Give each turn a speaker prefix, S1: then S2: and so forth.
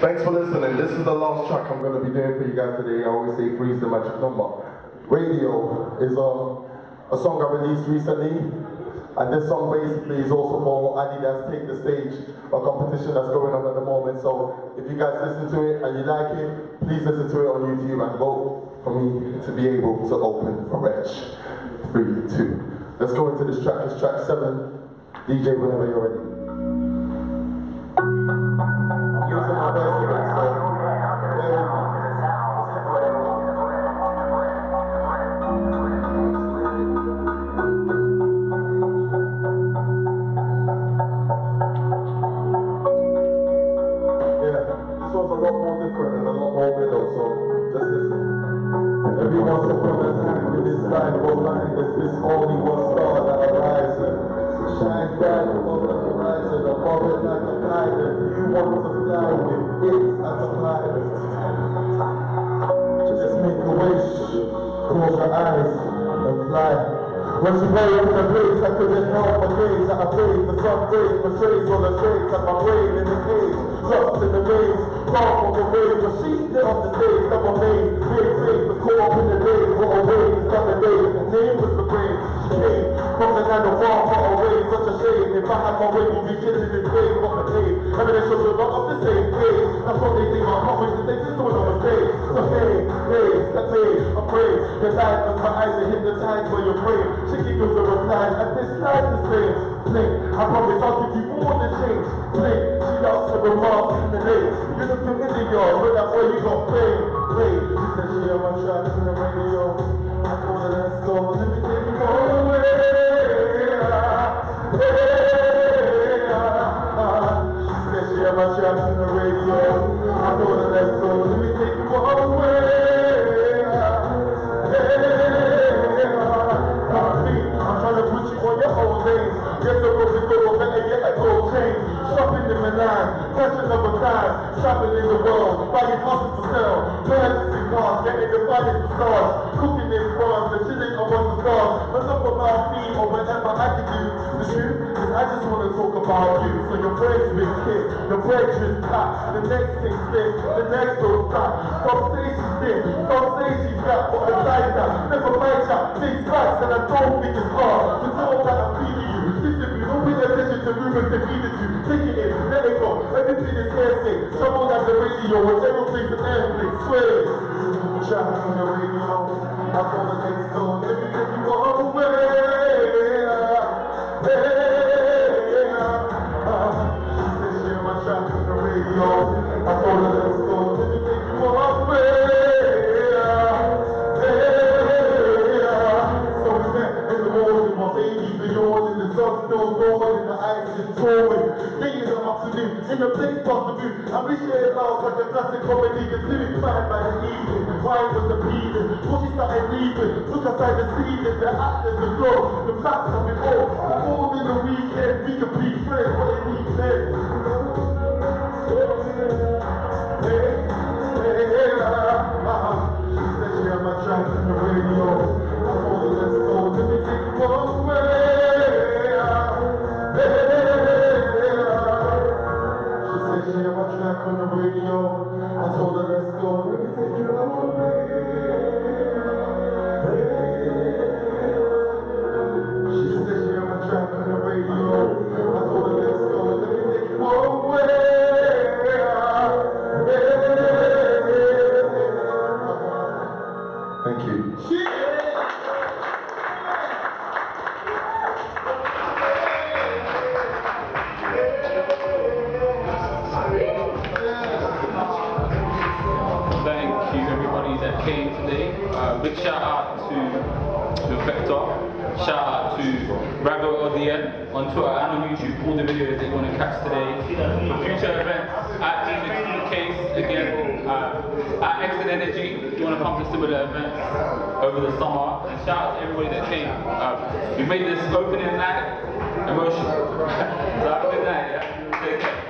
S1: Thanks for listening. This is the last track I'm going to be doing for you guys today. I always say three's the magic number. Radio is a song I released recently, and this song basically is also for Adidas Take The Stage, a competition that's going on at the moment. So if you guys listen to it and you like it, please listen to it on YouTube and vote for me to be able to open for Reg. 3, 2. Let's go into this track. It's track 7. DJ, whenever you're ready. There's only one star that arises. Shine bright above the horizon, above it like a diamond. You want to fly with it as a pilot. Just make a wish, close your eyes and fly. When she played in the place, I couldn't help my gaze at her face. The sun rays, my trace on the trace, and my brain in the cage. Lost in the maze, far from the wave. But she lit off the stage, I'm amazed. Big face was caught up in the days. What a wave, Sunday day, the name was the brain. She came from the kind of far, far away. Such a shame, if I had my way, we'd be killing this wave. What the day, evidence shows we're not on the same page. That's what they say, my heart was to take this one on the stage. So hey, let me, I pray. The light of my eyes are hypnotized when you pray. She gives a reply, and this side the same. Blink, I promise I'll give you more than change. Blink, she loves the remarks in the name. You're the familiar, but that way you got fame. Wait, she said she on my track in the radio. I told her let's go, let me take you away. She said she on my track in the radio. I told her let's go, let me take you away. Yes, the road is over, better get a gold chain. Shopping in Milan, catching up with time. Traveling in the world, buying houses for sale. Purchasing cars, getting the finest facades. Cooking in France, and chilling among the stars. Enough about me or whatever I can do. The truth is I just want to talk about you. So your friends been kicked, your bridge is packed. The next thing split, the next goes back. Some say she's thin, some say she's fat. But besides that, never mind that. Things facts and I don't think it's hard to know that I'm feeding you. Don't pay attention to rumors they feed it to. Take it in, let it go. Everything is hearsay. Someone at the radio, with aeroplanes and airplanes. Swear. Traffic on the radio. I call the next door. Let me take you away. She said she on my traffic on the radio. I told her let's go. Let me take you away. So we met in the morning, my baby's been yawning. The sun's still going and the ice is touring. Days I'm up to do, in the place past the view. And we shared loud like a classic comedy. Considered fine by the evening. Wine was the bleeding, before she started leaving. Look outside the ceiling, the actors, the glow. The facts of it all. All in the weekend, we can be friends, what it needs next. She said she had my track on the radio. I told her let's go, let me take you away. She said she had my track on the radio. I told her let's go, let me take you away. She said she had my track on the radio. I told her let's go, let me take you away. Thank you.
S2: Thank you everybody that came today. Big shout out to Infecta. Shout out to Rago ODN on Twitter and on YouTube for all the videos that you want to catch today. For future events at Suitcase again, at Exit Energy if you want to come to similar events over the summer. And shout out to everybody that came. We made this opening night emotional. So have a good night, yeah? Take care.